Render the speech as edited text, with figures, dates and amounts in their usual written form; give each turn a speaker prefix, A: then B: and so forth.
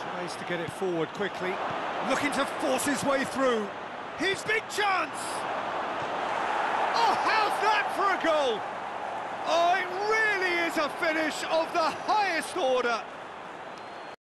A: Tries to get it forward quickly, looking to force his way through. His big chance! Oh, how's that for a goal? Oh, it really is a finish of the highest order.